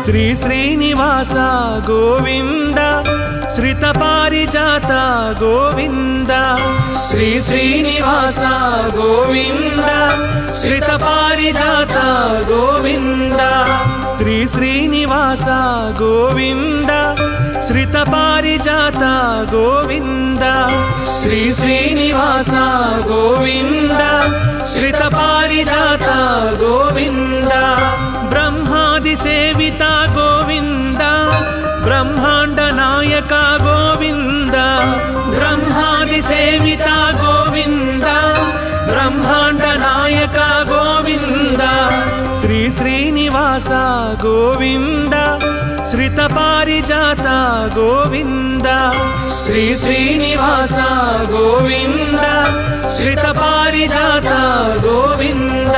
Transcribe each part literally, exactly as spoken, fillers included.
श्री श्रीनिवास गोविंद श्रित पारिजात गोविंद श्री श्रीनिवास गोविंद श्रित पारिजात गोविंद श्री श्रीनिवास गोविंद श्रित पारिजात गोविंद श्री श्रीनिवास गोविंद श्रित पारिजात गोविंद ब्रह्मादि सेविता गोविंद ब्रह्मांड नायक गोविंद ब्रह्मादि सेविता गोविंद ब्रह्मांड नायक गोविंद श्री श्रीनिवास गोविंद श्रित पारिजात गोविंद श्री श्रीनिवास गोविंद श्रित पारिजात गोविंद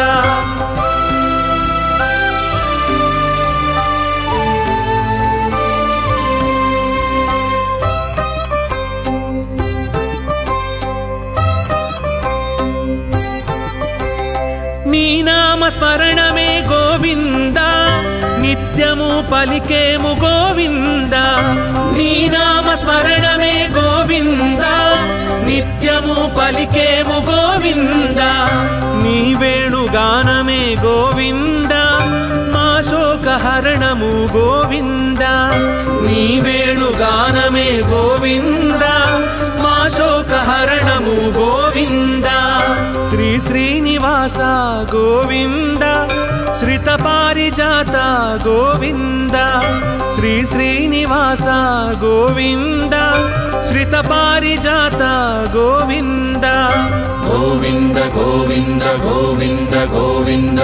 स्मरण में गोविंद नित्यमु पलिकेमु गोविंद नी नाम स्मरण में गोविंद नित्यमु पलिकेमु गोविंद नी वेणुगान में गोविंद मा शोकहरणमु गोविंद नी वेणुगान में गोविंद मा शोकहरणमु गोविंद श्री श्रीनिवास गोविंद श्रित पारिजात गोविंद श्री श्रीनिवास गोविंद श्रित पारिजात गोविंद गोविंद गोविंद गोविंद गोविंद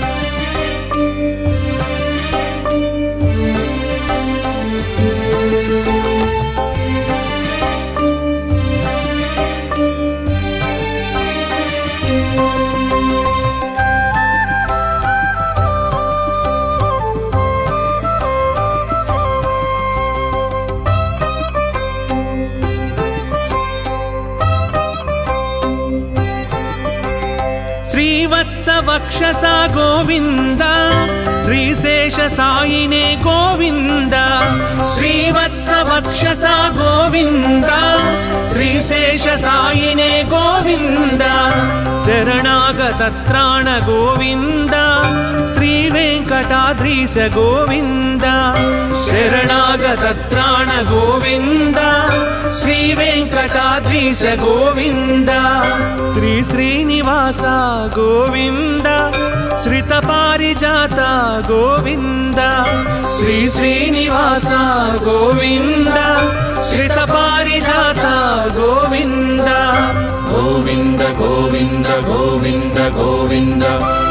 वक्षसा गोविंद श्रीशेष साईने गोविंद श्रीवत्स वक्षसा गोविंद श्रीशेष साईने गोविंद शरणागत त्राण गोविंद श्री वेंकटाद्रीश गोविंद शरणागत त्राण गोविंद श्री वेंकटाद्रीश गोविंद श्री श्रीनिवास गोविंद श्रित पारिजात गोविंद श्री श्रीनिवास गोविंद श्रित पारिजात गोविंद गोविंद गोविंद गोविंद गोविंद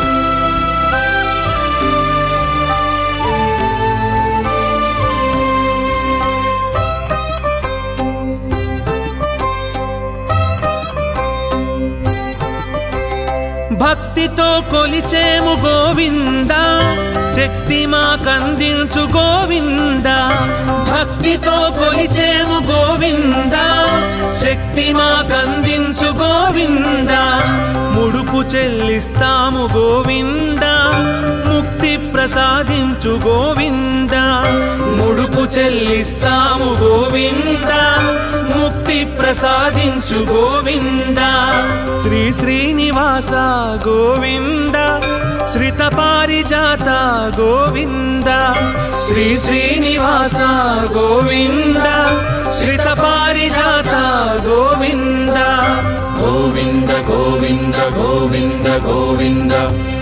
భక్తితో కొలిచేము గోవింద శక్తి మా కందించు గోవింద భక్తితో కొలిచేము గోవింద శక్తి మా కందించు గోవింద ముడుపు చెల్లిస్తాము గోవింద ముక్తి ప్రసాదించు గోవింద ముడుపు చెల్లిస్తాము గోవింద ముక్తి ప్రసాదించు గోవింద శ్రీ శ్రీనివాస गोविंद श्रित पारिजात गोविंद श्री श्रीनिवास गोविंद श्रित पारिजात गोविंद गोविंद गोविंद गोविंद गोविंद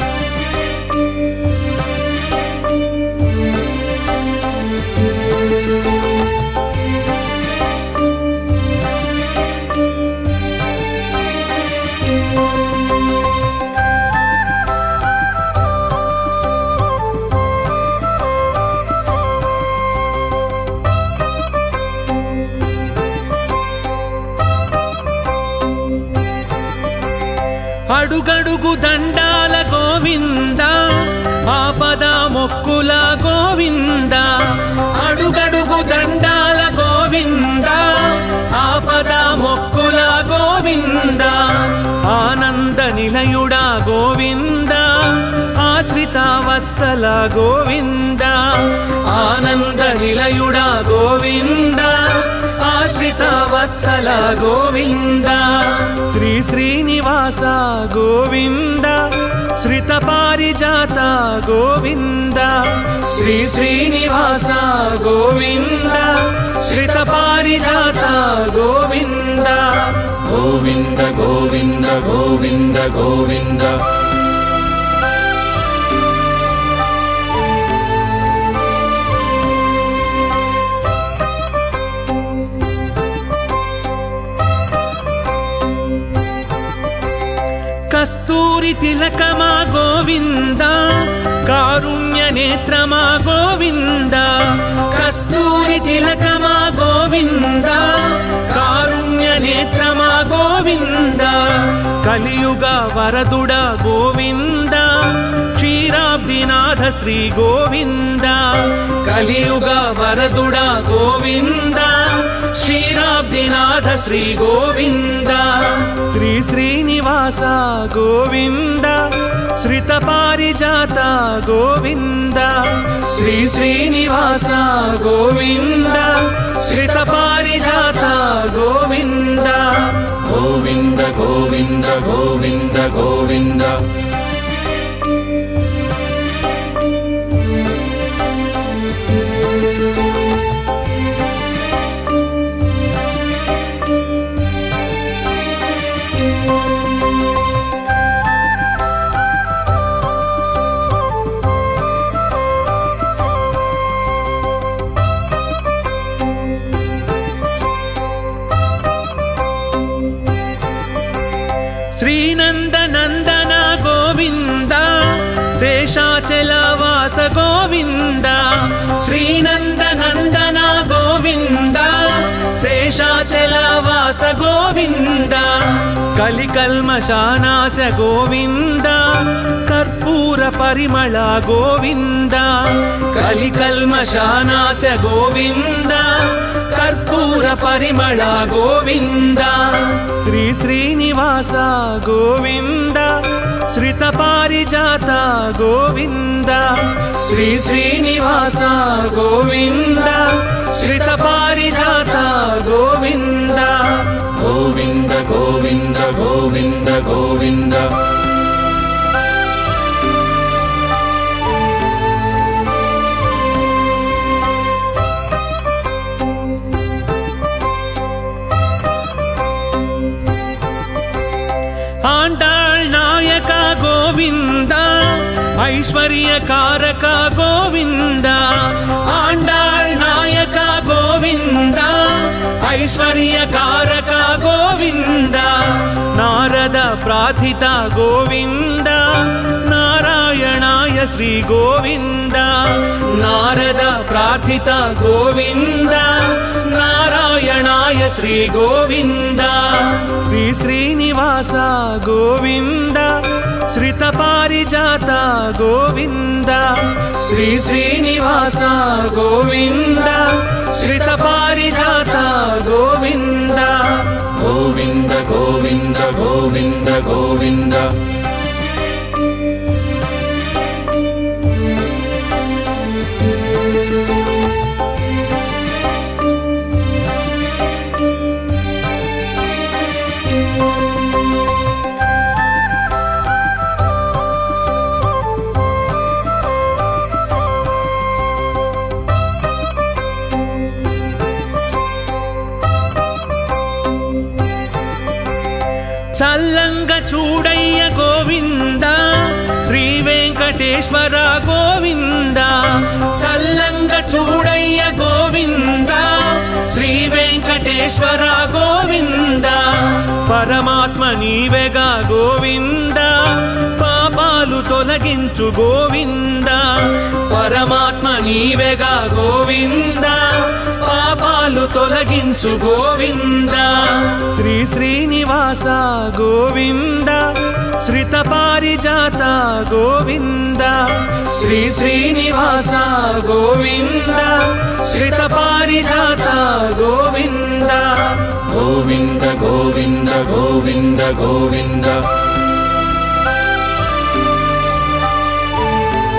అడుగడుగు దండాల గోవింద ఆపద మొక్కుల గోవింద అడుగడుగు దండాల గోవింద ఆపద మొక్కుల గోవింద ఆనంద నిలయుడా గోవింద ఆశ్రిత ఆశ్రితవత్సల గోవింద ఆనంద నిలయుడా గోవింద ఆశ్రితవత్సల గోవింద శ్రీ శ్రీనివాస గోవింద శ్రిత పారిజాత గోవింద శ్రీ శ్రీనివాస గోవింద శ్రిత పారిజాత గోవింద గోవింద గోవింద గోవింద గోవింద కస్తూరి తిలకమా గోవింద కారుణ్య నేత్రమా గోవింద కస్తూరి తిలకమా గోవింద కారుణ్య నేత్రమా గోవింద కలియుగ వరదుడ గోవింద క్షీరాబ్దినాథ శ్రీ గోవింద కలియుగ వరదుడ గోవింద క్షీరాబ్దినాథ శ్రీ గోవింద శ్రీ శ్రీనివాస గోవింద శ్రిత పారిజాత గోవింద శ్రీ శ్రీనివాస గోవింద శ్రిత పారిజాత గోవింద గోవింద గోవింద గోవింద గోవింద శ్రీనందనందన గోవింద శేషాచలవాస గోవింద శ్రీనందనందన గోవింద శేషాచలవాస గోవింద కలికల్మషానాశ గోవింద కర్పూర పరిమళ గోవింద కలికల్మషానాశ గోవింద కర్పూర పరిమళ గోవింద శ్రీ శ్రీనివాస గోవింద శ్రిత పారిజాత గోవింద శ్రీ శ్రీనివాస గోవింద శ్రిత పారిజాత గోవింద గోవింద గోవింద గోవింద గోవింద ఆండాళ్ నాయక గోవింద ఐశ్వర్య కారక గోవింద ఆండాళ్ నాయక గోవింద ఐశ్వర్య కారక గోవింద నారద ప్రార్థిత గోవింద నారాయణాయ శ్రీ గోవింద నారద ప్రార్థిత గోవింద నారాయణాయ శ్రీ గోవింద శ్రీ శ్రీనివాస గోవింద శ్రిత పారిజాత గోవింద శ్రీ శ్రీనివాస గోవింద శ్రిత పారిజాత గోవింద గోవింద గోవింద గోవింద గోవింద చల్లంగ చూడయ్య గోవింద శ్రీ వెంకటేశ్వర గోవింద చల్లంగ చూడయ్య గోవింద శ్రీ వెంకటేశ్వర గోవింద పరమాత్మ నీవెగా గోవింద పాపాలు తొలగించు గోవింద పరమాత్మ నీవెగా గోవింద పాపాలు తొలగించు గోవింద శ్రీ శ్రీనివాస గోవింద శ్రిత పారిజాత గోవింద శ్రీ శ్రీనివాస గోవింద శ్రిత పారిజాత గోవింద గోవింద గోవింద గోవింద గోవింద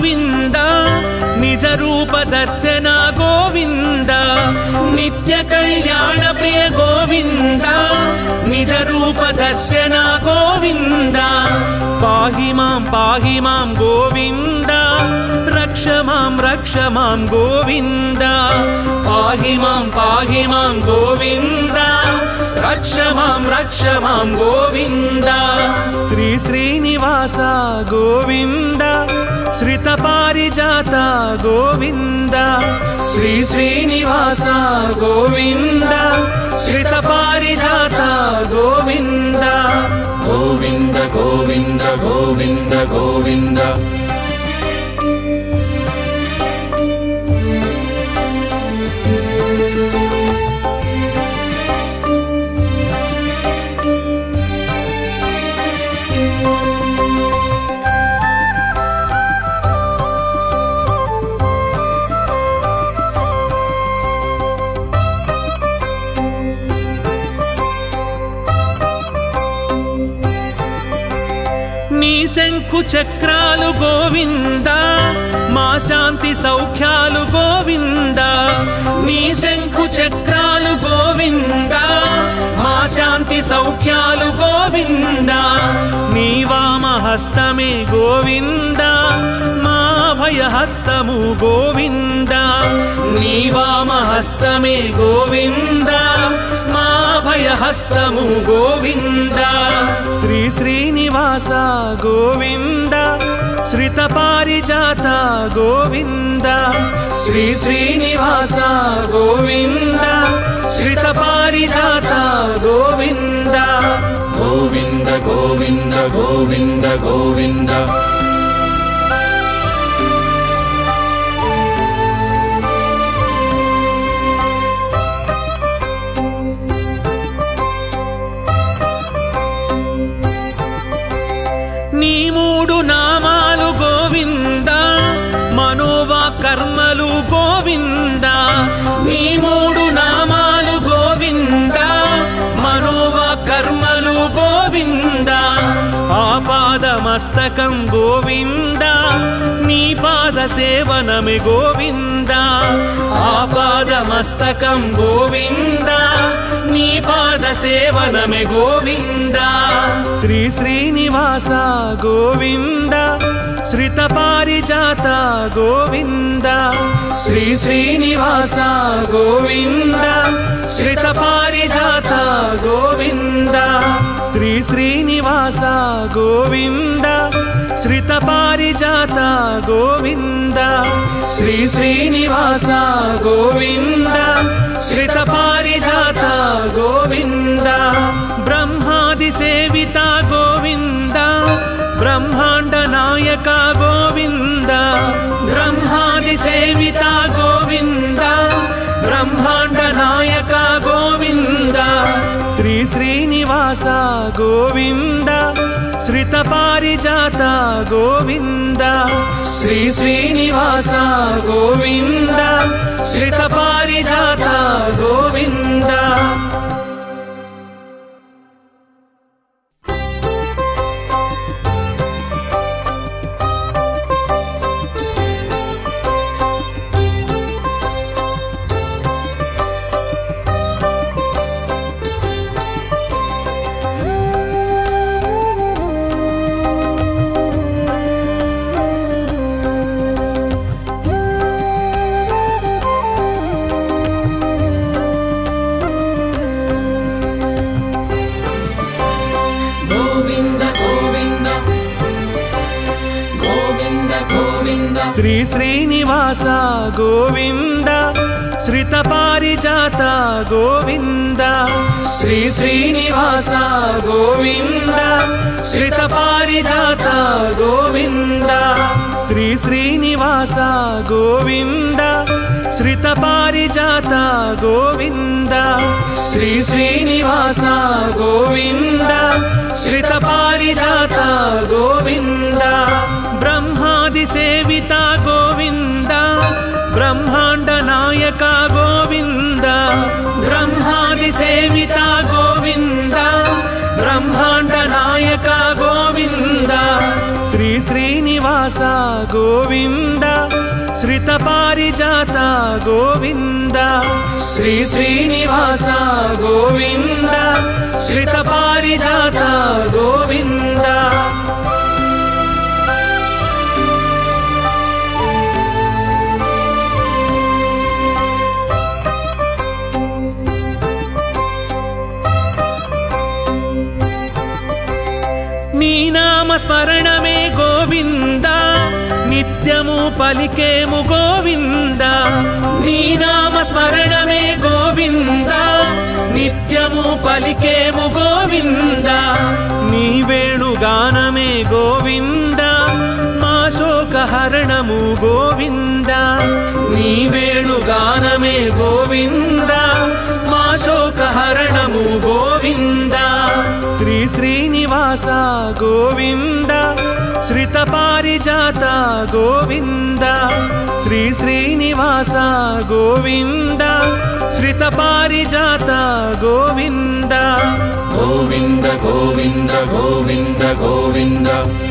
గోవింద నిజ రూప దర్శన గోవింద నిత్య కళ్యాణ ప్రియ గోవింద నిజ రూప దర్శన గోవింద పాహి మాం పాహి మాం గోవింద రక్ష మాం రక్ష మాం గోవింద పాహి మాం పాహి మాం గోవింద రక్ష మాం రక్ష మాం గోవింద శ్రీ శ్రీనివాస గోవింద శ్రిత పారిజాత గోవింద శ్రీ శ్రీనివాస గోవింద శ్రిత పారిజాత గోవింద గోవింద గోవింద గోవింద గోవింద శంఖు చక్రాలు గోవింద మా శాంతి సౌఖ్యాలు గోవింద నీ శంఖు చక్రాలు గోవింద మా శాంతి సౌఖ్యాలు గోవింద నీ వామ హస్తమే గోవింద మా భయ హస్తము గోవింద నీ వామ హస్తమే గోవింద మా భయ హస్తము గోవింద శ్రీ శ్రీనివాస గోవింద శ్రిత పారిజాత గోవింద శ్రీ శ్రీనివాస గోవింద శ్రిత పారిజాత గోవింద గోవింద గోవింద గోవింద గోవింద నీ మూడు నామాలు గోవింద మనోవా కర్మలు గోవింద నీ మూడు నామాలు గోవింద మనోవా కర్మలు గోవింద ఆపాద మస్తకం గోవింద నీ పాద సేవనమే గోవింద ఆపాద మస్తకం గోవింద నీ పాద సేవనమే గోవింద శ్రీ శ్రీనివాస గోవింద శ్రిత పారిజాత గోవింద శ్రీ శ్రీనివాస గోవింద శ్రిత పారిజాత గోవింద శ్రీ శ్రీనివాస గోవింద శ్రిత పారిజాత గోవింద శ్రీ శ్రీనివాస గోవింద శ్రిత పారిజాత గోవింద బ్రహ్మాది సేవిత గోవింద బ్రహ్మాండ నాయక గోవింద బ్రహ్మాది సేవిత గోవింద బ్రహ్మాండ నాయక గోవింద శ్రీ శ్రీనివాస గోవింద శ్రిత పారిజాత గోవింద శ్రీ శ్రీనివాస గోవింద శ్రిత పారిజాత గోవింద శ్రీ శ్రీనివాస గోవింద శ్రిత పారిజాత గోవింద శ్రీ శ్రీనివాస గోవింద శ్రిత పారిజాత గోవింద శ్రీ శ్రీనివాస గోవింద శ్రిత పారిజాత గోవింద శ్రీ శ్రీనివాస గోవింద శ్రిత పారిజాత గోవింద బ్రహ్మాది సేవిత గోవింద బ్రహ్మాండ నాయక గోవింద బ్రహ్మాది సేవిత గోవింద బ్రహ్మాండ నాయక గోవింద శ్రీ श्रीनिवास गोविंद श्रितपारिजात गोविंद श्री श्रीनिवास गोविंद श्रितपारिजात गोविंद नी नाम स्मरणमे गोविंद नित्यमु पलिकेमु गोविंद नी नाम स्मरणमे गोविंद नित्यमु पलिकेमु गोविंद नी वेणुगानमे गोविंद मा शोकहरणमु गोविंद नी वेणुगानमे गोविंद मा शोकहरणमु गोविंद श्री श्रीनिवास गोविंद श्रितपारिजात गोविंद श्री श्रीनिवास गोविंद श्रितपारिजात गोविंद गोविंद गोविंद गोविंद गोविंद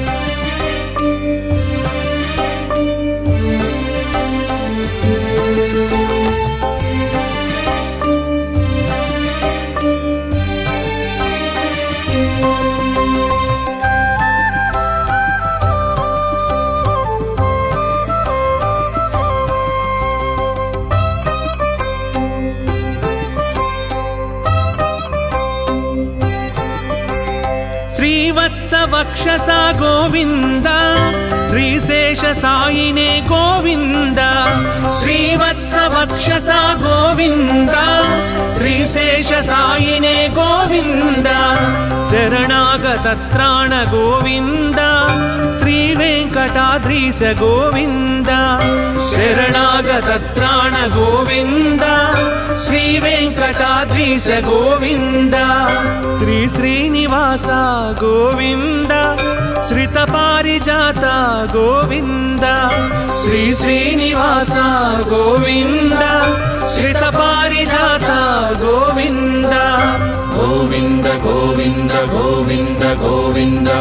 वक्षसा गोविंद श्रीशेष साईने गोविंद श्रीवत्स वक्षसा गोविंद श्रीशेष साईने गोविंद शरणागत त्राण गोविंद श्री वेंकटाद्रीश गोविंद शरणागत त्राण गोविंद श्री वेंकटाद्रीश गोविंद श्री श्रीनिवास गोविंद श्रितपारिजात गोविंद श्री श्रीनिवास गोविंद श्रितपारिजात गोविंद गोविंद गोविंद गोविंद गोविंद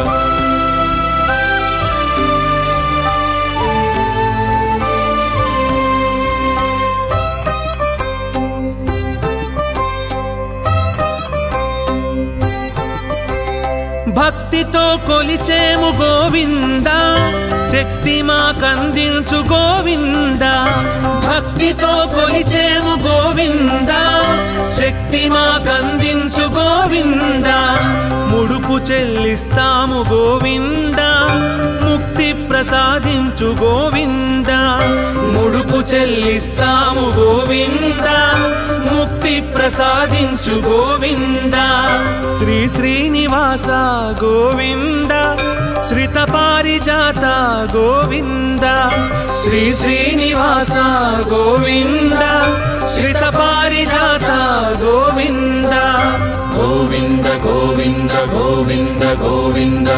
భక్తితో కొలిచేము గోవింద శక్తి మాకందించు గోవింద భక్తితో కొలిచేము గోవింద శక్తి మాకందించు గోవింద ముడుపు చెల్లిస్తాము గోవింద ముక్తి ప్రసాదించు గోవింద ముడుపు చెల్లిస్తాము గోవింద ముక్తి ప్రసాదించు గోవింద శ్రీ శ్రీనివాస गोविंद श्रितपारिजात गोविंद श्री श्रीनिवास गोविंद श्रितपारिजात गोविंद गोविंद गोविंद गोविंद गोविंद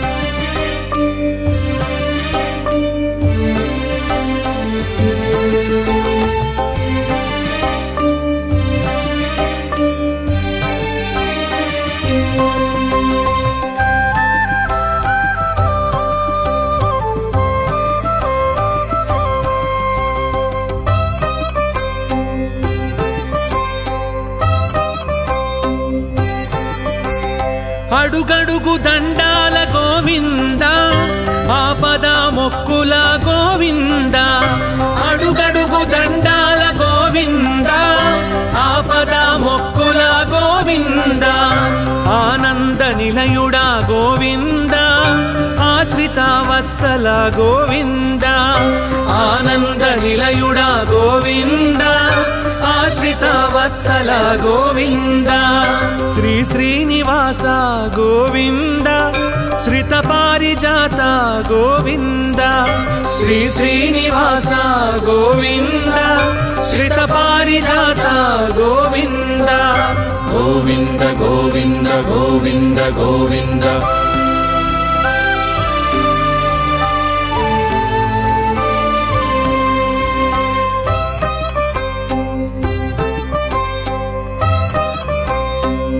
అడుగడుగు దండాల గోవింద ఆపద మొక్కుల గోవింద అడుగడుగు దండాల గోవింద ఆపద మొక్కుల గోవింద ఆనంద నిలయుడా గోవింద ఆశ్రిత వత్సల గోవింద ఆనంద నిలయుడా గోవింద ఆశ్రిత వత్సల గోవింద శ్రీ శ్రీనివాస గోవింద श्रितपारिजात गोविंद श्री श्रीनिवास गोविंद श्रितपारिजात गोविंद गोविंद गोविंद गोविंद गोविंद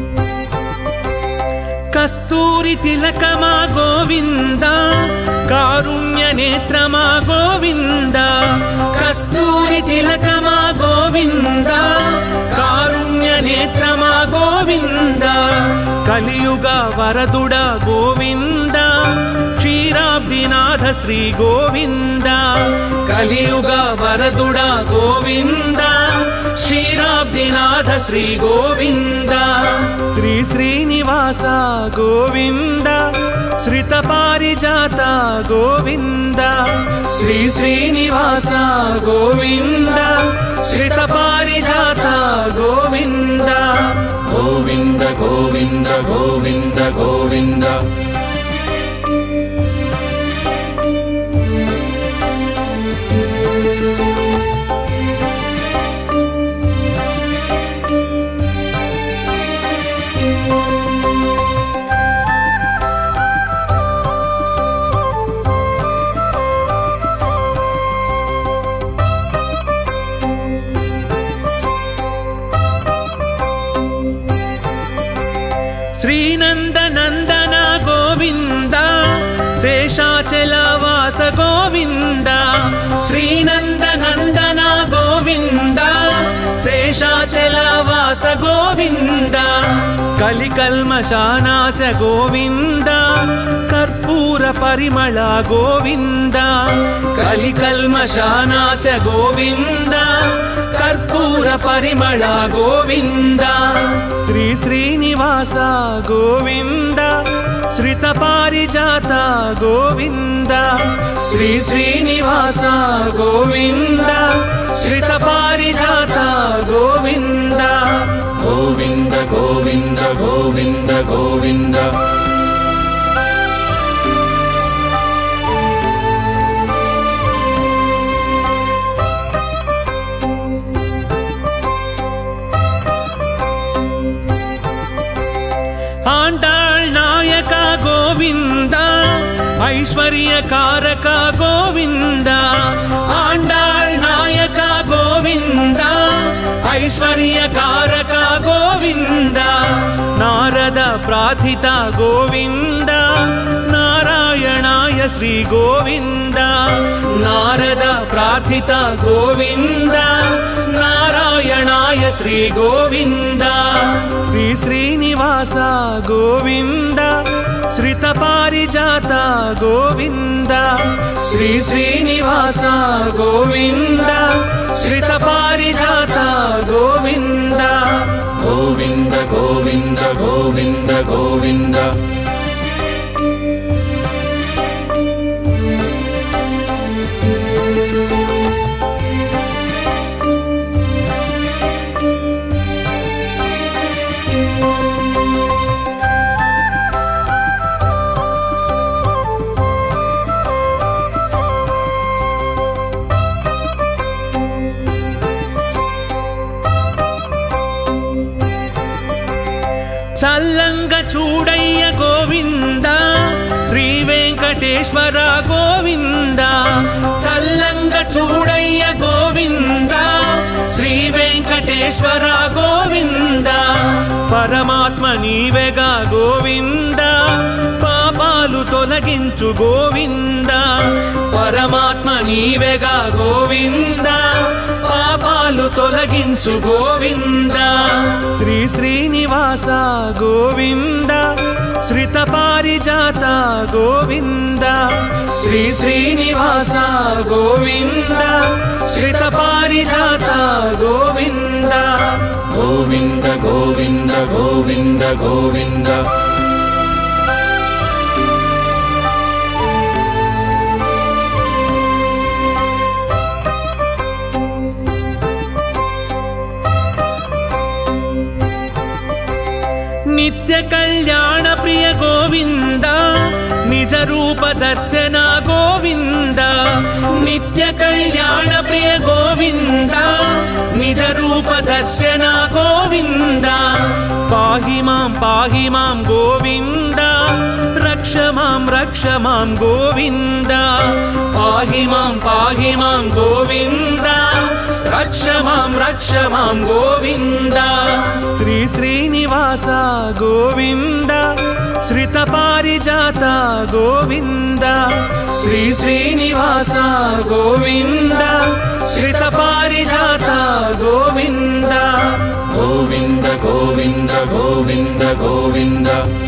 कस्तूरी तिलकमा गोविंद का నేత్రమా గోవింద కస్తూరి తిలకమా గోవింద కారుణ్య నేత్రమా గోవింద కలియుగ వరదుడ గోవింద క్షీరాబ్దినాథ శ్రీ గోవింద కలియుగ వరదుడ గోవింద క్షీరాబ్దినాథ శ్రీ గోవింద శ్రీ శ్రీనివాస గోవింద శ్రిత పారిజాత గోవింద శ్రీ శ్రీనివాస గోవింద శ్రిత పారిజాత గోవింద గోవింద గోవింద గోవింద గోవింద శ్రీనందనందన గోవింద శేషాచలవాస గోవింద శ్రీనందనందన గోవింద శేషాచలవాస గోవింద కలికల్మషానాశ గోవింద కర్పూర పరిమళ గోవింద కలికల్మషానాశ గోవింద కర్పూర పరిమళ గోవింద శ్రీ శ్రీనివాస గోవింద శ్రిత పారిజాత గోవింద శ్రీ శ్రీనివాస గోవింద శ్రిత పారిజాత గోవింద గోవింద గోవింద గోవింద గోవింద ఆండాళ్ నాయక గోవింద ఐశ్వర్య కారక గోవింద ఆండాళ్ నాయక గోవింద ఐశ్వర్య కారక గోవింద నారద ప్రార్థిత గోవింద నారాయణాయ శ్రీ గోవింద నారద ప్రార్థిత గోవింద నారాయణాయ శ్రీ గోవింద శ్రీ శ్రీనివాస గోవింద శ్రిత పారిజాత గోవింద శ్రీ శ్రీనివాస గోవింద శ్రిత పారిజాత గోవింద గోవింద గోవింద గోవింద గోవింద చల్లంగ చూడయ్య గోవింద శ్రీ వెంకటేశ్వర గోవింద చల్లంగ చూడయ్య గోవింద శ్రీ వెంకటేశ్వర గోవింద పరమాత్మ నీవెగా గోవింద పాపాలు తొలగించు గోవింద పరమాత్మ నీవెగా గోవింద పాపాలు తొలగించు గోవింద శ్రీ శ్రీనివాస గోవింద శ్రిత పారిజాత గోవింద శ్రీ శ్రీనివాస గోవింద శ్రిత పారిజాత గోవింద గోవింద గోవింద గోవింద గోవింద నిత్య కళ్యాణ ప్రియ గోవింద నిజ రూప దర్శన గోవింద నిత్య కళ్యాణ ప్రియ గోవింద నిజ రూప దర్శన గోవింద పాహి మాం పాహి మాం గోవింద రక్ష మాం రక్ష మాం గోవింద పాహి మాం పాహి మాం గోవింద రక్ష రక్ష మాం రక్ష మాం గోవింద శ్రీ శ్రీనివాస గోవింద శ్రిత పారిజాత గోవింద శ్రీ శ్రీనివాస గోవింద శ్రిత పారిజాత గోవింద గోవింద గోవింద గోవింద గోవింద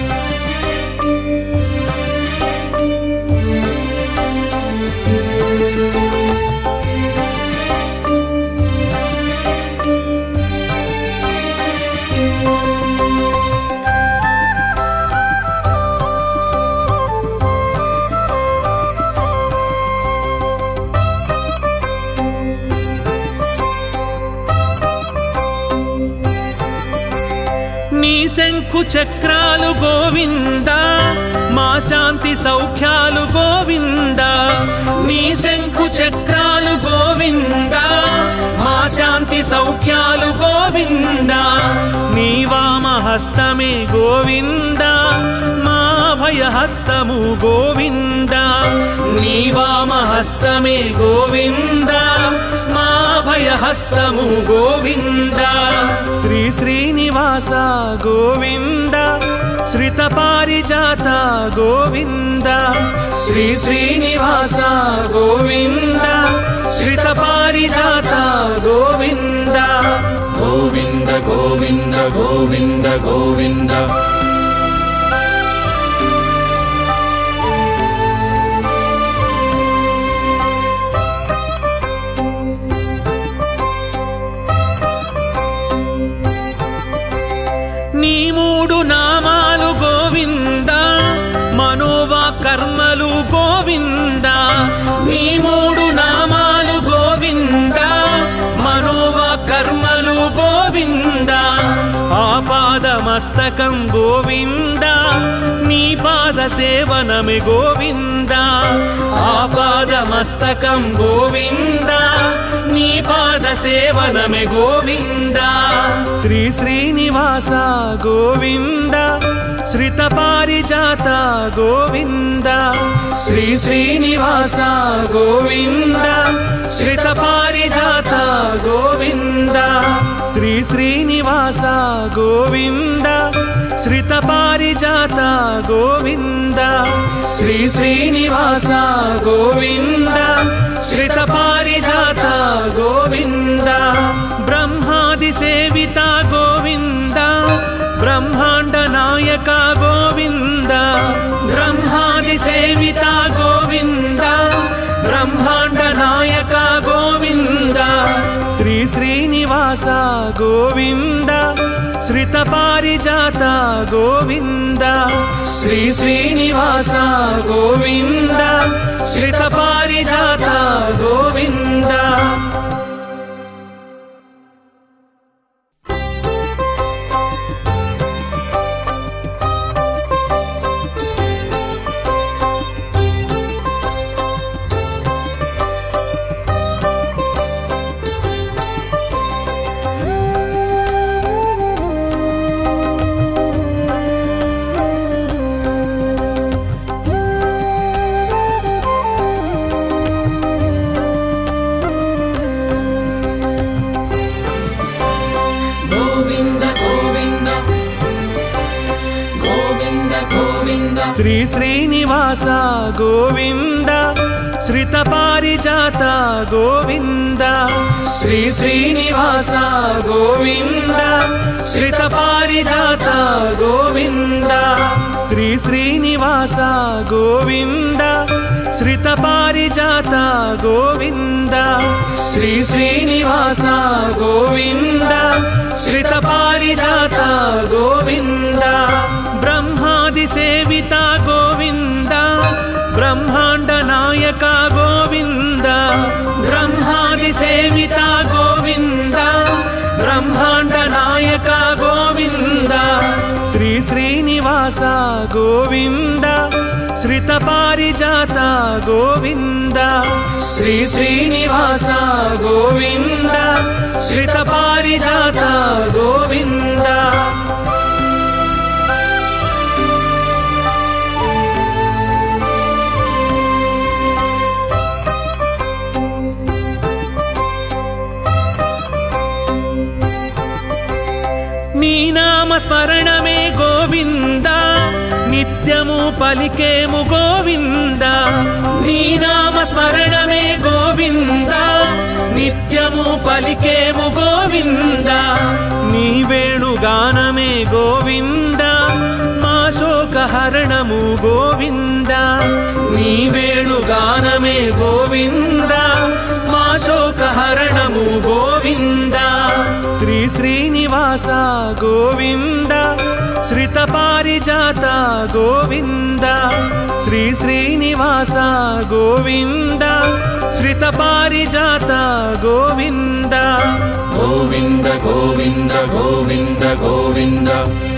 శంఖు చక్రాలు గోవింద మా శాంతి సౌఖ్యాలు గోవింద నీ శంఖు చక్రాలు గోవింద మా శాంతి సౌఖ్యాలు గోవింద నీ వామ హస్తమే గోవింద మా భయ హస్తము గోవింద నీ వామ హస్తమే గోవింద మా భయ హస్తము గోవింద శ్రీ శ్రీనివాస గోవింద శ్రిత పారిజాత గోవింద శ్రీ శ్రీనివాస గోవింద శ్రిత పారిజాత గోవింద గోవింద గోవింద గోవింద గోవింద నీ మూడు నామాలు గోవింద మనోవా కర్మలు గోవింద నీ మూడు నామాలు గోవింద మనోవా కర్మలు గోవింద ఆపాద మస్తకం గోవింద నీ పాద సేవనమే గోవింద ఆపాద మస్తకం గోవింద నీ పాద సేవనమే గోవింద శ్రీ శ్రీనివాస గోవింద శ్రిత పారిజాత గోవింద శ్రీ శ్రీనివాస గోవింద శ్రిత పారిజాత గోవింద శ్రీ శ్రీనివాస గోవింద శ్రిత పారిజాత గోవింద శ్రీ శ్రీనివాస గోవింద శ్రిత పారిజాత గోవింద బ్రహ్మాది సేవిత గోవింద బ్రహ్మాండ నాయక గోవింద బ్రహ్మాది సేవిత గోవింద బ్రహ్మాండ నాయక గోవింద శ్రీ శ్రీనివాస గోవింద శ్రిత పారిజాత గోవింద శ్రీ శ్రీనివాస గోవింద శ్రిత పారిజాత గోవింద శ్రీ శ్రీనివాస గోవింద శ్రిత పారిజాత గోవింద శ్రీ శ్రీనివాస గోవింద శ్రిత పారిజాత గోవింద శ్రీ శ్రీనివాస గోవింద శ్రిత పారిజాత గోవింద శ్రీ శ్రీనివాస గోవింద శ్రిత పారిజాత గోవింద బ్రహ్మాది సేవిత గోవింద బ్రహ్మాండ నాయక గోవింద బ్రహ్మాది సేవిత గోవింద బ్రహ్మాండ నాయక గోవింద శ్రీ శ్రీనివాస గోవింద శ్రిత పారిజాత గోవింద శ్రీ శ్రీనివాస గోవింద శ్రిత పారిజాత గోవింద స్మరణమే గోవింద నిత్యము పలికేము గోవింద నీ నామ స్మరణమే గోవింద నిత్యము పలికేము గోవింద నీ వేణుగానమే గోవింద మా శోకహరణము గోవింద నీ వేణుగానమే గోవింద మా శోకహరణము గోవింద శ్రీ శ్రీనివాస గోవింద శ్రిత పారిజాత గోవింద శ్రీ శ్రీనివాస గోవింద శ్రిత పారిజాత గోవింద గోవింద గోవింద గోవింద గోవింద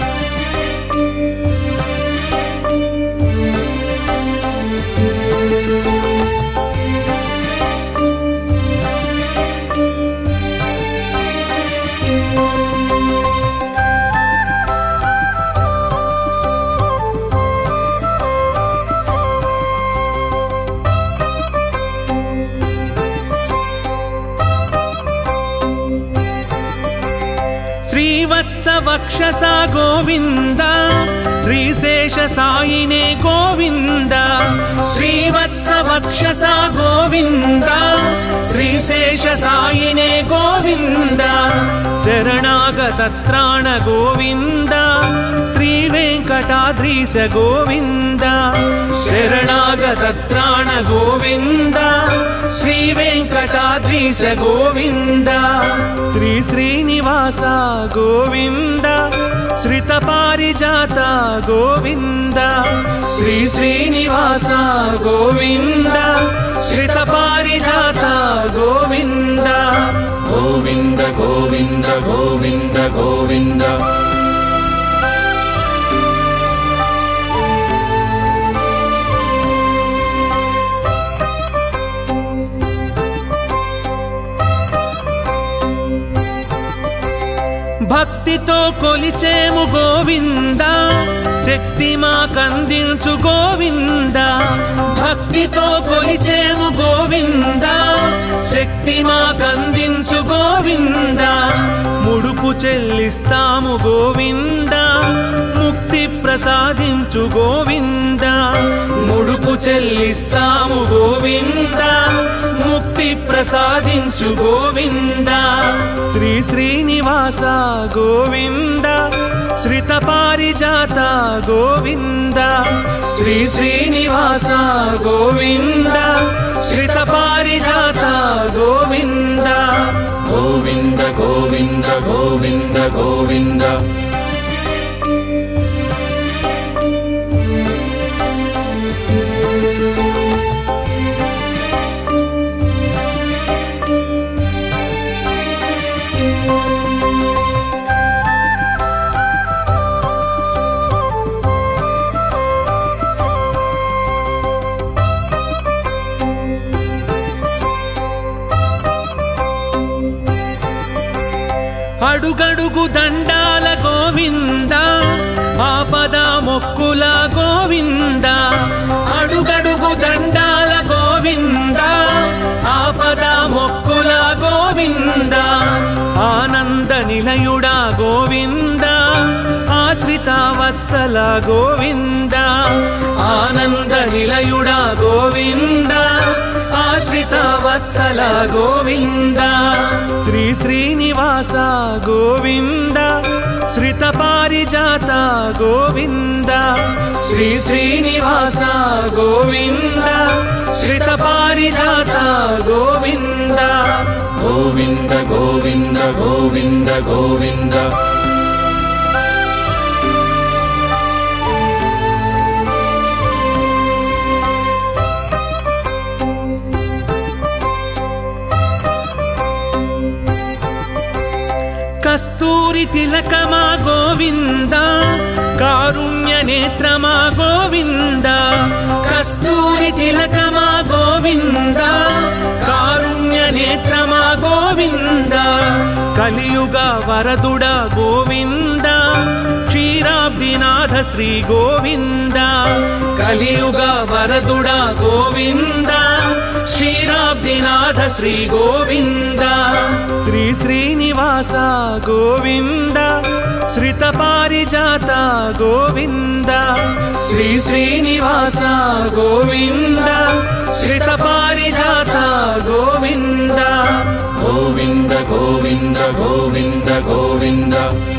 వక్షస గోవింద శ్రీశేష సాయినే గోవింద శ్రీవత్స వక్షస గోవింద శ్రీశేష సాయినే గోవింద శరణాగత త్రాణ గోవింద శ్రీ వెంకటాద్రీశ గోవింద శరణాగత త్రాణ గోవింద శ్రీ వెంకటాద్రీశ గోవింద శ్రీ శ్రీనివాస గోవింద శ్రిత పారిజాత గోవింద శ్రీ శ్రీనివాస గోవింద శ్రిత పారిజాత గోవింద గోవింద గోవింద గోవింద గోవింద భక్తితో కొలిచేము గోవింద శక్తి మాకందించు గోవింద భక్తితో కొలిచేము గోవింద శక్తి మాకందించు గోవింద ముడుపు చెల్లిస్తాము గోవింద ముక్తి ప్రసాదించు గోవింద ముడుపు చెల్లిస్తాము గోవింద ముక్తి ప్రసాదించు గోవింద శ్రీ శ్రీనివాస గోవింద శ్రిత పారిజాత గోవింద శ్రీ శ్రీనివాస గోవింద శ్రిత పారిజాత గోవింద గోవింద గోవింద గోవింద గోవింద అడుగడుగు దండాల గోవింద ఆపద మొక్కుల గోవింద అడుగడుగు దండాల గోవింద ఆపద మొక్కుల గోవింద ఆనంద నిలయుడా గోవింద ఆశ్రిత వత్సల గోవింద ఆనంద నిలయుడా గోవింద ఆశ్రిత వత్సల గోవింద శ్రీ శ్రీనివాస గోవింద శ్రిత పారిజాత గోవింద శ్రీ శ్రీనివాస గోవింద శ్రిత పారిజాత గోవింద గోవింద గోవింద గోవింద గోవింద కస్తూరి తిలకమా గోవింద కారుణ్య నేత్రమా గోవింద కస్తూరి తిలకమా గోవింద కారుణ్య నేత్రమా గోవింద కలియుగ వరదుడ గోవింద క్షీరాబ్ది క్షీరాబ్దినాథ శ్రీ గోవింద కలియుగ వరదుడా గోవింద క్షీరాబ్దినాథ శ్రీ గోవింద శ్రీ శ్రీనివాస గోవింద శ్రిత పారిజాత గోవింద శ్రీ శ్రీనివాస గోవింద శ్రిత పారిజాత గోవింద గోవింద గోవింద గోవింద గోవింద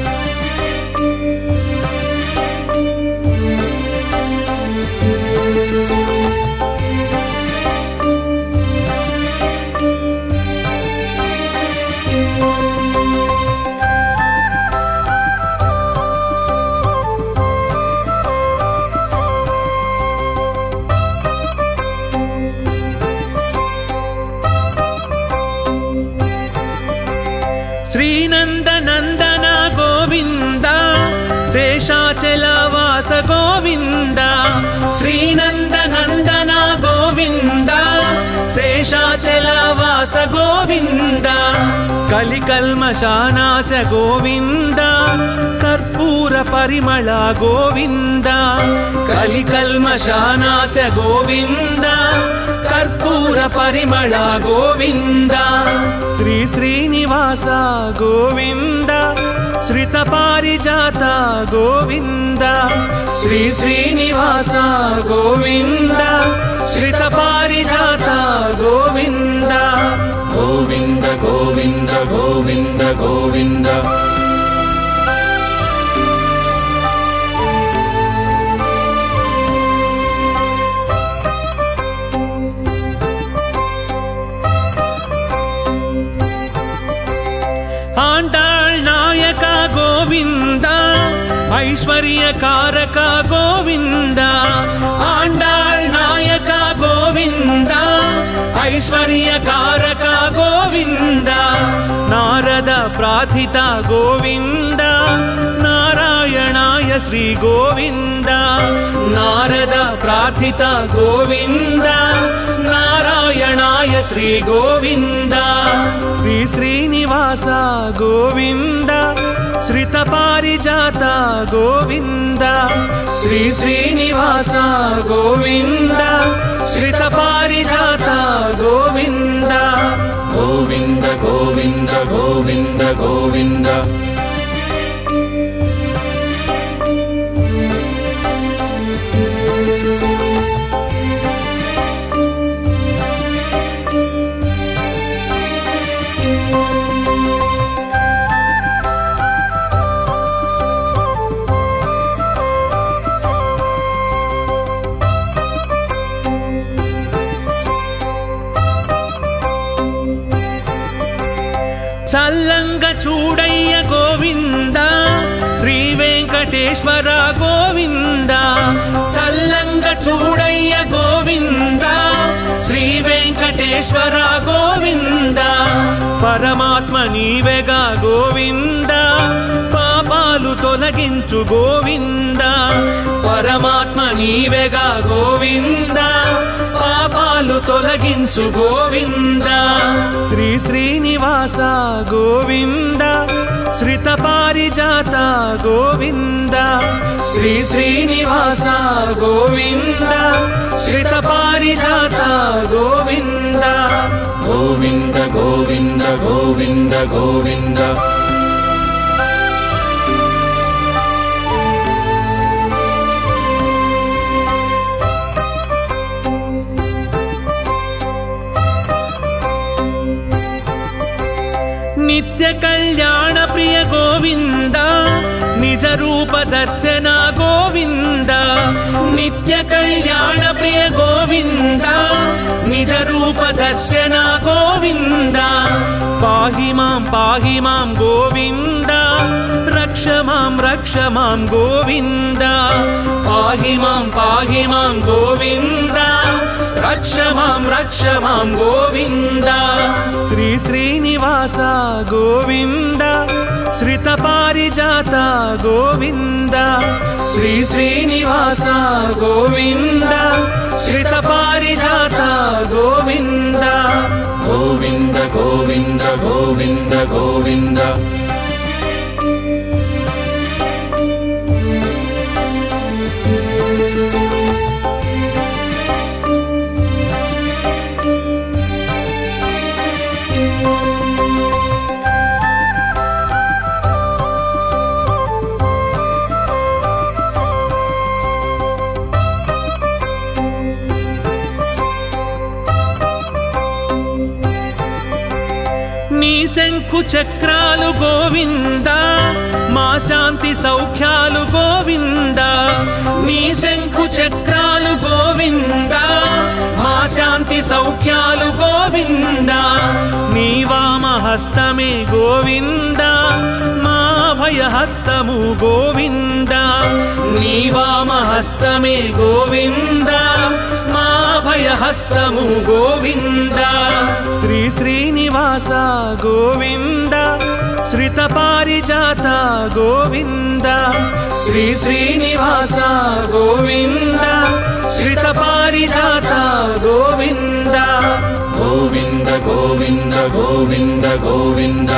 శ్రీనందనందన గోవింద శేషాచలవాస గోవింద శ్రీనందనందన గోవింద శేషాచలవాస గోవింద కలికల్మషానాశ గోవింద కర్పూర పరిమళ గోవింద కలికల్మషానాశ గోవింద కర్పూర పరిమళ గోవింద శ్రీ శ్రీనివాస గోవింద శ్రిత పారిజాత గోవింద శ్రీ శ్రీనివాస గోవింద శ్రిత పారిజాత గోవింద గోవింద గోవింద గోవింద గోవింద ఆండాళ్ నాయక గోవింద ఐశ్వర్య కారక గోవింద ఆండాళ్ నాయక గోవింద ఐశ్వర్య కారక గోవింద నారద ప్రార్థిత గోవింద నారాయణాయ శ్రీ గోవింద నారద ప్రార్థిత గోవింద నారాయణాయ శ్రీ గోవింద శ్రీ శ్రీనివాస గోవింద శ్రిత పారిజాత గోవింద శ్రీ శ్రీనివాస గోవింద శ్రిత పారిజాత గోవింద గోవింద గోవింద గోవింద గోవింద చల్లంగ చూడయ్య గోవింద శ్రీ వెంకటేశ్వర గోవింద చల్లంగ చూడయ్య గోవింద శ్రీ వెంకటేశ్వర గోవింద పరమాత్మ నీవెగా గోవింద పాపాలు తొలగించు గోవింద పరమాత్మ నీవెగా గోవింద పాపాలు తొలగించు గోవింద శ్రీ శ్రీనివాస గోవింద శ్రిత పారిజాత గోవింద శ్రీ శ్రీనివాస గోవింద శ్రిత పారిజాత గోవింద గోవింద గోవింద గోవింద గోవింద నిత్య కళ్యాణ ప్రియ గోవింద నిజ రూప దర్శన గోవింద నిత్య కళ్యాణ ప్రియ గోవింద నిజ రూప దర్శన గోవింద పాహి మాం పాహి మాం గోవింద రక్ష మాం రక్ష మాం గోవింద పాహి మాం పాహి మాం గోవింద రక్ష మాం రక్ష మాం గోవింద శ్రీ శ్రీనివాస గోవింద శ్రిత పారిజాత గోవింద శ్రీ శ్రీనివాస గోవింద శ్రిత పారిజాత గోవింద గోవింద గోవింద గోవింద గోవింద నీ శంఖు చక్రాలు గోవింద మా శాంతి సౌఖ్యాలు గోవింద నీ శంఖు చక్రాలు గోవింద మా శాంతి సౌఖ్యాలు గోవింద నీ వామ హస్తమే గోవింద మా భయ హస్తము గోవింద నీ వామ హస్తమే గోవింద మా భయ హస్తము గోవింద శ్రీ శ్రీనివాస గోవింద శ్రిత పారిజాత గోవింద శ్రీ శ్రీనివాస గోవింద శ్రిత పారిజాత గోవింద గోవింద గోవింద గోవింద గోవింద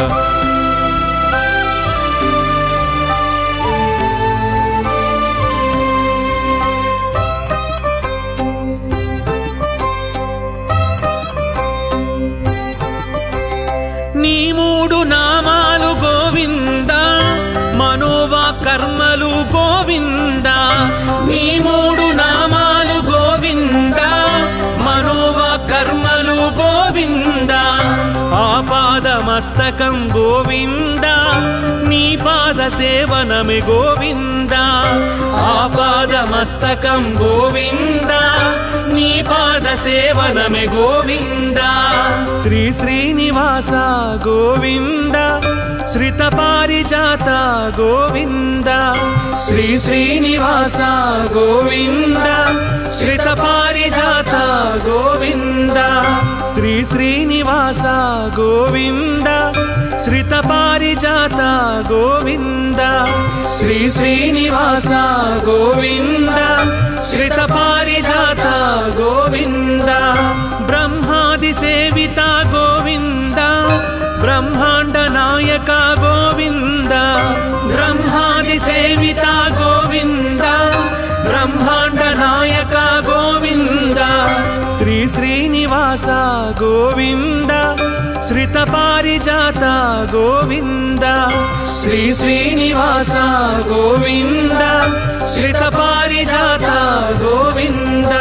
నీ మూడు నామాలు గోవింద మనోవా కర్మలు గోవింద నీ మూడు నామాలు గోవింద మనోవా కర్మలు గోవింద ఆపాద మస్తకం గోవింద నీ పాద సేవనమే గోవింద ఆపాద మస్తకం గోవింద నీ పాద సేవనమే గోవింద శ్రీ శ్రీనివాస గోవింద శ్రిత పారిజాత గోవింద శ్రీ శ్రీనివాస గోవింద శ్రిత పారిజాత గోవింద శ్రీ శ్రీనివాస గోవింద శ్రిత పారిజాత గోవింద శ్రీ శ్రీనివాస గోవింద శ్రిత పారిజాత గోవింద బ్రహ్మాది సేవిత గోవింద బ్రహ్మాండ నాయక గోవింద బ్రహ్మాది సేవిత గోవింద బ్రహ్మాండ నాయక గోవింద శ్రీ శ్రీనివాస గోవింద శ్రిత పారిజాత గోవింద శ్రీ శ్రీనివాస గోవింద శ్రిత పారిజాత గోవింద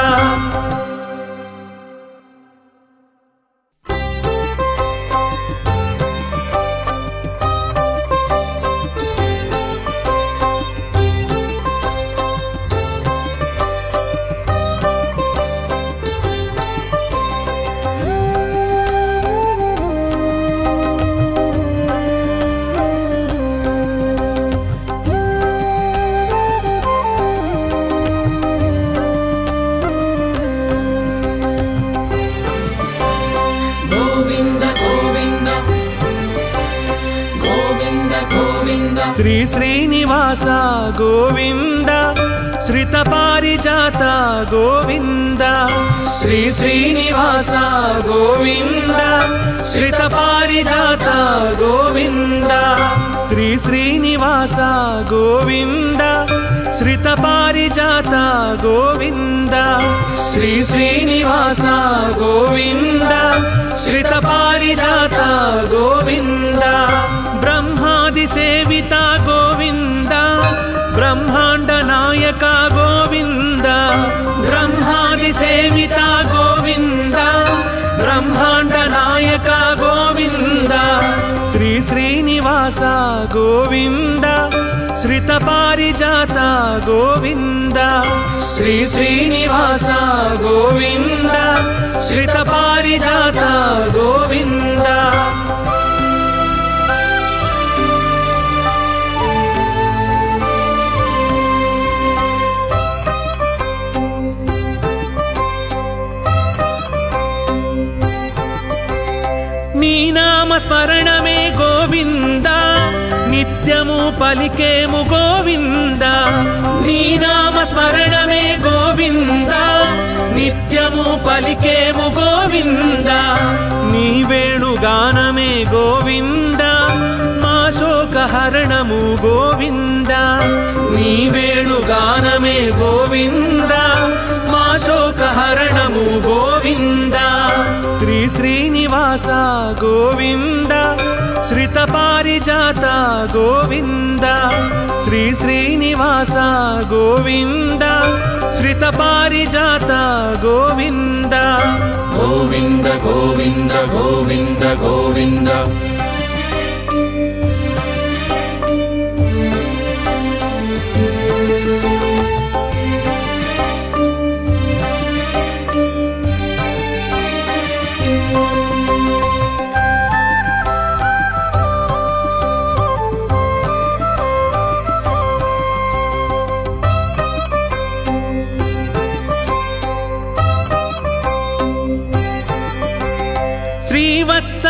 శ్రీ శ్రీనివాస గోవింద శ్రిత పారిజాత గోవింద శ్రీ శ్రీనివాస గోవింద శ్రిత పారిజాత గోవింద శ్రీ శ్రీనివాస గోవింద శ్రిత పారిజాత గోవింద శ్రీ శ్రీనివాస గోవింద శ్రిత పారిజాత గోవింద బ్రహ్మాది సేవిత గోవింద బ్రహ్మాండ నాయక గోవింద బ్రహ్మాది సేవిత గోవింద బ్రహ్మాండ నాయక గోవింద శ్రీ శ్రీనివాస గోవింద శ్రిత పారిజాత గోవింద శ్రీ శ్రీనివాస గోవింద శ్రిత పారిజాత గోవింద నీ నామ స్మరణమే గోవింద నిత్యము పలికేము గోవింద నీ నామ స్మరణమే గోవింద నిత్యము పలికేము గోవింద నీ వేణుగానమే గోవింద మా శోకహరణము గోవింద నీ వేణుగానమే గోవింద మా శోకహరణము గోవింద శ్రీ శ్రీనివాస గోవింద శ్రిత పారిజాత గోవింద శ్రీ శ్రీనివాస గోవింద శ్రిత పారిజాత గోవింద గోవింద గోవింద గోవింద గోవింద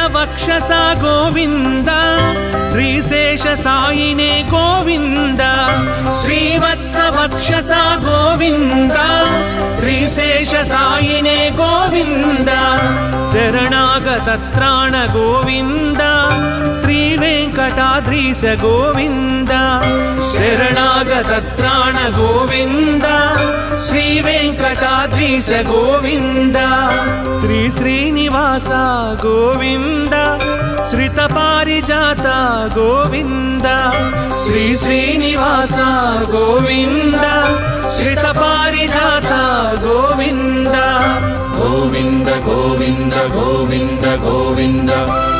वक्षसा गोविन्द श्रीशेष सायिने गोविन्द श्रीवत्स वक्षसा गोविन्द श्रीशेष सायिने गोविन्द शरणागतत्राण गोविन्द श्रीवेङ्कटाद्रीश गोविन्द शरणागतत्राण गोविन्द श्रीवेङ्कटाद्रीश गोविन्द श्री श्रीनिवास गोविन्द श्रितपारिजात गोविन्द श्री श्रीनिवास गोविन्द श्रितपारिजात गोविन्द गोविन्द गोविन्द गोविन्द गोविन्द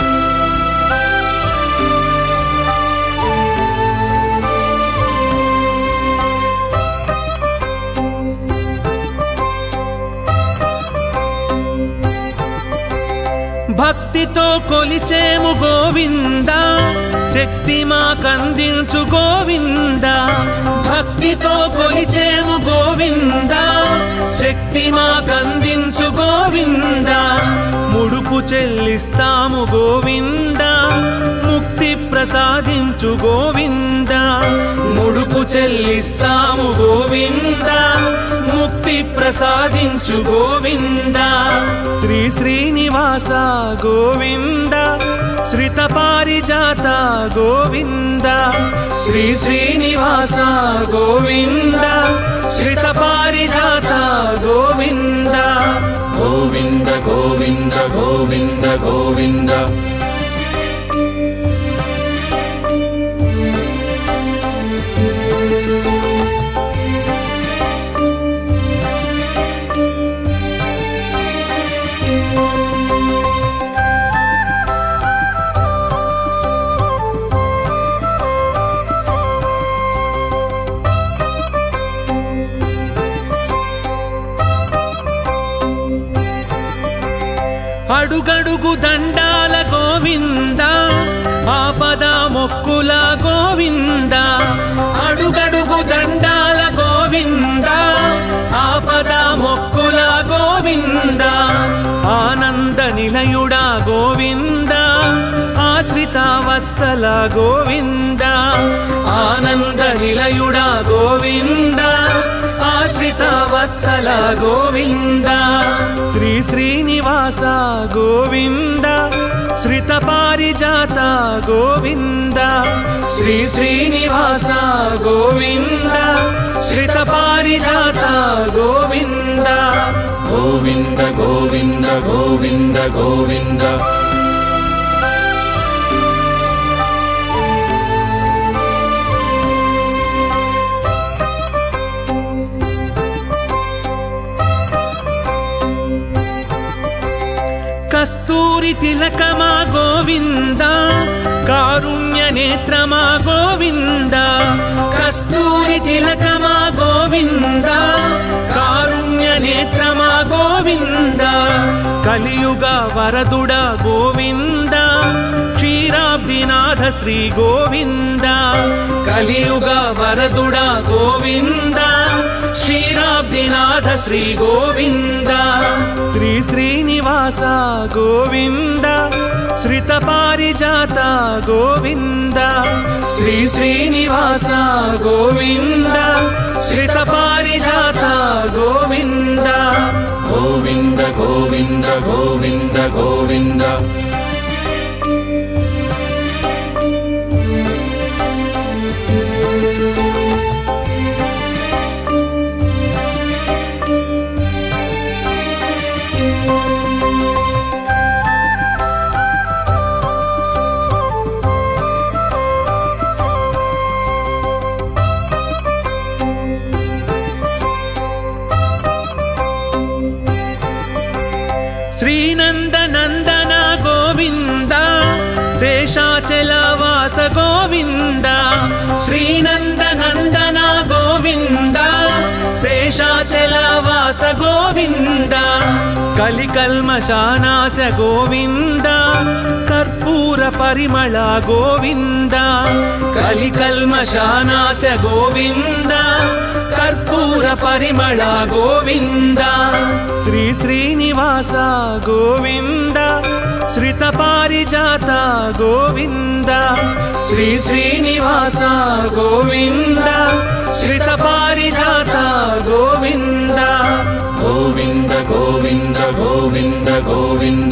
భక్తితో కొలిచేము గోవింద శక్తి మా కందించు గోవింద భక్తితో కొలిచేము గోవింద శక్తి మా కందించు గోవింద ముడుపు చెల్లిస్తాము గోవింద ముక్తి ప్రసాదించు గోవింద ముడుపు చెల్లిస్తాము గోవింద ముక్తి ప్రసాదించు గోవింద శ్రీ శ్రీనివాస गोविन्द श्रितपारिजात गोविन्द श्री श्रीनिवास गोविन्द श्रितपारिजात गोविन्द गोविन्द गोविन्द गोविन्द गोविन्द అడుగడుగు దండాల గోవింద ఆపద మొక్కుల గోవింద అడుగడుగు దండాల గోవింద ఆపద మొక్కుల గోవింద ఆనంద నిలయుడా గోవింద ఆశ్రిత వత్సల గోవింద ఆనంద నిలయుడా గోవింద ఆశ్రిత వత్సల గోవింద శ్రీ శ్రీనివాస గోవింద శ్రిత పారిజాత గోవింద శ్రీ శ్రీనివాస గోవింద శ్రిత పారిజాత గోవింద गोविन्द गोविन्द गोविन्द गोविन्द कस्तूरी तिलकमा गोविंद कारुण्य नेत्रमा गोविंद कस्तूरी तिलकमा गोविंद कारुण्य नेत्रमा गोविंद कलियुग वरदुड गोविंद क्षीराब्दिनाथ श्री गोविंद कलियुग वरदुड गोविंद क्षीराब्दिनाथ श्री गोविंद श्री श्रीनिवास गोविंद श्रित पारिजात गोविंद श्री श्रीनिवास गोविंद श्रित पारिजात गोविंद गोविन्द गोविन्द गोविन्द गोविन्द श्रीनंदनंदन गोविंद शेषाचलवास गोविंद श्रीनंदनंदन गोविंद शेषाचलवास गोविंद कलिकल्मषानाश गोविंद कर्पूर परिमळ गोविंद कलिकल्मषानाश गोविंद कर्पूर परिमळ गोविंद श्री श्रीनिवास गोविंद శ్రిత పారిజాత గోవింద శ్రీ శ్రీనివాస గోవింద శ్రిత పారిజాత గోవింద గోవింద గోవింద గోవింద గోవింద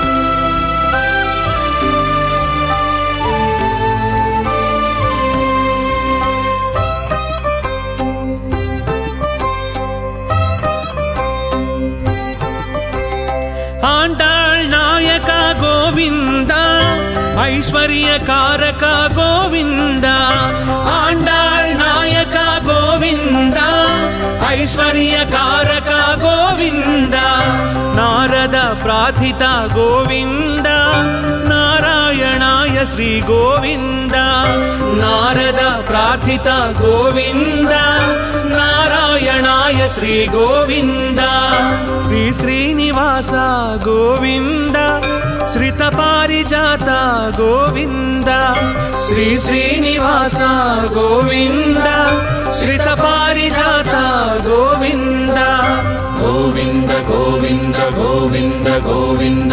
ఆండాళ్ నాయక గోవింద ఐశ్వర్య కారక గోవింద ఆండాళ్ నాయక గోవింద ఐశ్వర్య కారక గోవింద నారద ప్రార్థిత గోవింద నారాయణాయ శ్రీ గోవింద నారద ప్రార్థిత గోవింద నారాయణాయ శ్రీ గోవింద శ్రీ శ్రీనివాస గోవింద శ్రిత పారిజాత గోవింద శ్రీ శ్రీనివాస గోవింద శ్రిత పారిజాత గోవింద గోవింద గోవింద గోవింద గోవింద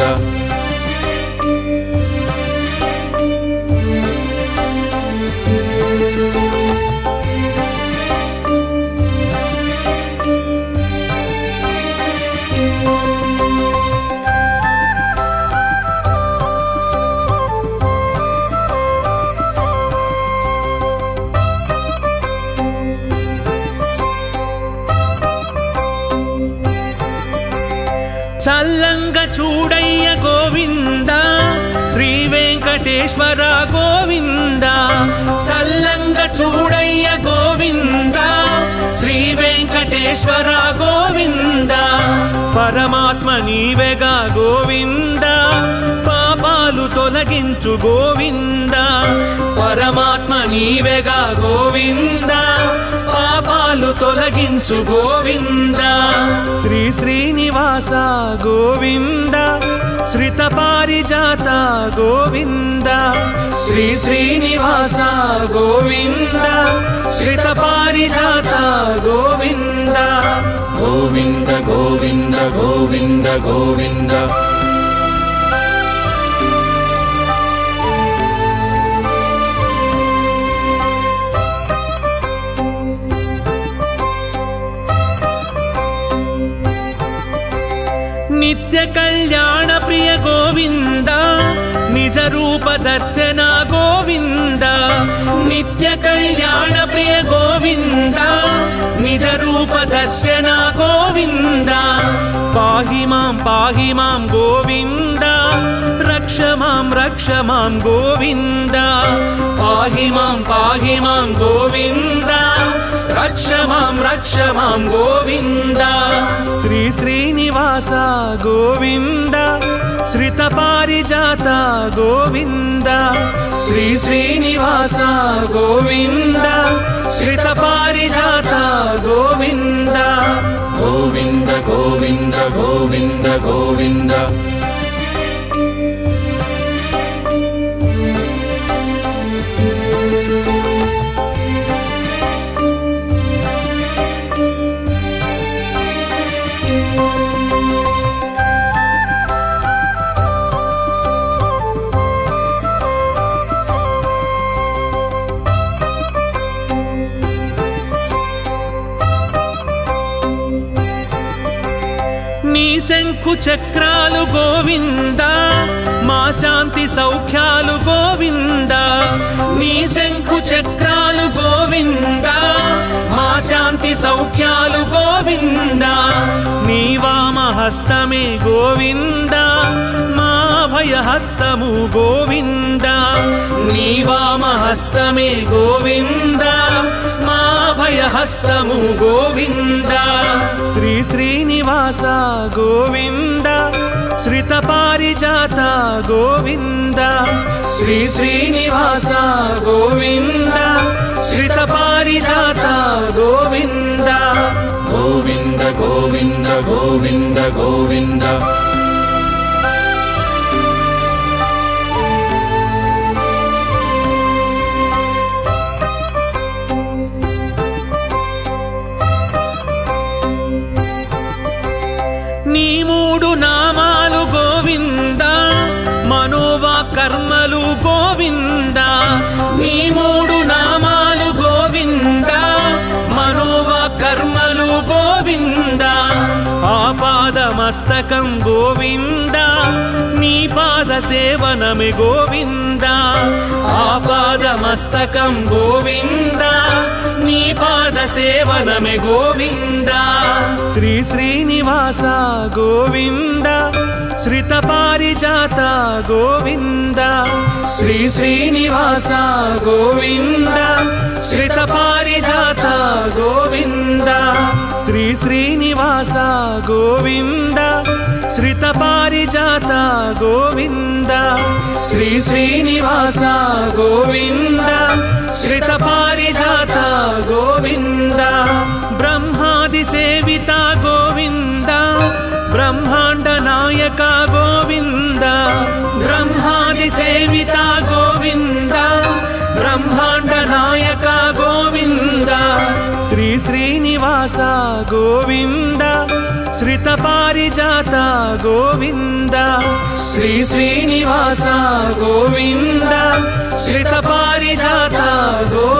చల్లంగ చూడయ్య గోవింద శ్రీ వెంకటేశ్వర గోవింద చల్లంగ చూడయ్య గోవింద శ్రీ వెంకటేశ్వర గోవింద పరమాత్మ నీవెగా గోవింద పాపాలు తొలగించు గోవింద పరమాత్మ నీవెగా గోవింద పాపాలు తొలగించు గోవింద శ్రీ శ్రీనివాస గోవింద శ్రిత పారిజాత గోవింద శ్రీ శ్రీనివాస గోవింద శ్రిత పారిజాత గోవింద గోవింద గోవింద గోవింద గోవింద నిత్య కళ్యాణ ప్రియ గోవింద నిజ రూప దర్శన గోవింద నిత్య కళ్యాణ ప్రియ గోవింద నిజ రూప దర్శన గోవింద పాహి మాం పాహి మాం గోవింద రక్ష మాం రక్ష మాం గోవింద పాహి మాం పాహి మాం గోవింద రక్ష మాం రక్ష మాం గోవింద శ్రీ శ్రీనివాస గోవింద శ్రిత పారిజాత గోవింద శ్రీ శ్రీనివాస గోవింద శ్రిత పారిజాత గోవింద గోవింద గోవింద గోవింద గోవింద శంఖు చక్రాలు గోవింద మా శాంతి సౌఖ్యాలు గోవింద నీ శంఖు చక్రాలు గోవింద మా శాంతి సౌఖ్యాలు గోవింద నీ వామ హస్తమే గోవింద మా అభయ హస్తము గోవింద నీ వామ హస్తమే గోవింద మా అభయ హస్తము గోవింద శ్రీ శ్రీనివాస గోవింద శ్రిత పారిజాత గోవింద శ్రీ శ్రీనివాస గోవింద శ్రిత పారిజాత గోవింద గోవింద గోవింద గోవింద గోవింద నీ మూడు నామాలు గోవింద కర్మలు గోవింద నీ మూడు నామాలు గోవింద మనోవ కర్మలు గోవింద ఆపాద మస్తకం గోవింద నీ పాద సేవనమే గోవింద ఆపాద మస్తకం గోవింద నీ పాద సేవనమే గోవింద శ్రీ శ్రీనివాస గోవింద శ్రిత పారిజాత గోవింద శ్రీ శ్రీనివాస గోవింద శ్రిత పారిజాత గోవింద శ్రీ శ్రీనివాస గోవింద శ్రిత పారిజాత గోవింద శ్రీ శ్రీనివాస గోవింద శ్రిత పారిజాత గోవింద బ్రహ్మాది సేవిత గోవింద బ్రహ్మాండ నాయక గోవింద బ్రహ్మాది సేవిత గోవింద బ్రహ్మాండ నాయక గోవింద శ్రీ శ్రీనివాస గోవింద శ్రిత పారిజాత గోవింద శ్రీ శ్రీనివాస గోవింద శ్రిత పారిజాత గోవింద